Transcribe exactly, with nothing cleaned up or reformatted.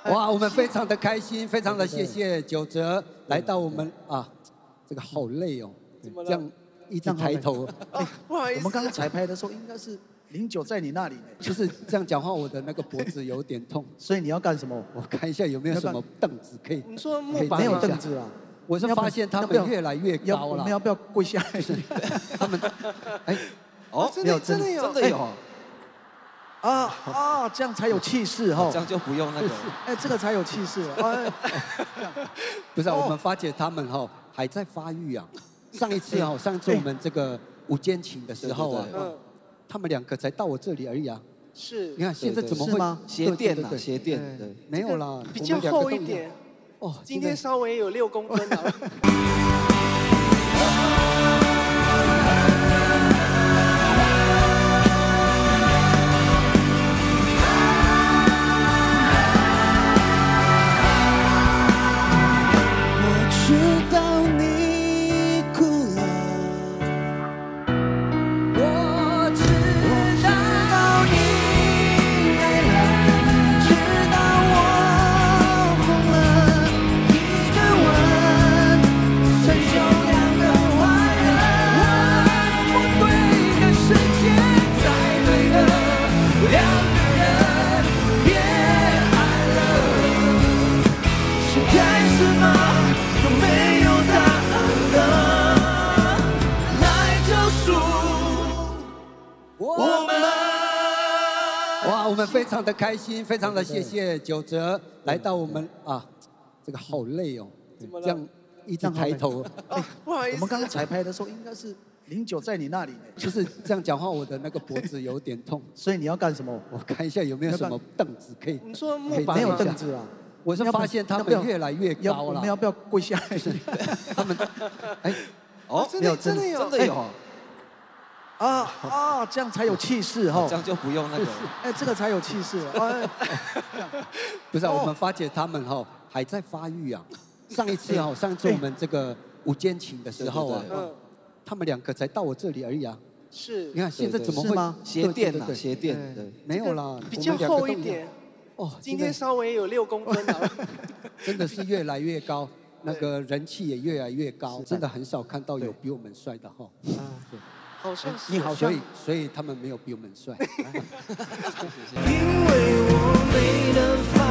哇，我们非常的开心，非常的谢谢九哲来到我们啊，这个好累哦，这样一直抬头。 不好意思， 我们刚刚彩排的时候应该是零九在你那里呢。 就是这样讲话，我的那个脖子有点痛， 所以你要干什么？ 我看一下有没有什么凳子可以。 你说木板没有凳子啊。 我是发现他们越来越高了。 我们要不要跪下来？ 他们，哎， 哦，真的真的有， 真的有。 啊啊，这样才有气势哈。 这样就不用那个。 哎，这个才有气势。哎， 不是，我们发觉他们哈还在发育啊。上一次哈，上一次我们这个午间情的时候啊，他们两个才到我这里而已啊。 是。 你看现在怎么会？ 鞋垫啊，鞋垫，对， 没有啦， 比较厚一点。哦，今天稍微有六公分了。哇，我们非常的开心，非常的谢谢九哲来到我们啊，这个好累哦，这样一直抬头。 不好意思，我们刚刚彩排的时候应该是零九在你那里呢。 就是这样讲话，我的那个脖子有点痛， 所以你要干什么？ 我看一下有没有什么凳子可以。 你说木板没有凳子啊？ 我是发现他们越来越高了。 我们要不要跪下来？ 他们，哎， 哦，真的真的有， 真的有。 啊啊，这样才有气势哈。 这样就不用那个。 哎，这个才有气势。哎， 不是，我们发觉他们哈还在发育啊。上一次哈，上一次我们这个午间情的时候啊，他们两个才到我这里而已啊。 是。 你看现在怎么会？ 鞋垫啊，鞋垫，对， 没有啦， 比较厚一点。哦，今天稍微有六公分了。 真的是越来越高，那个人气也越来越高，真的很少看到有比我们帅的哈。啊，对。 好像是， 你好，所以所以他们没有比我们帅。 因为我没能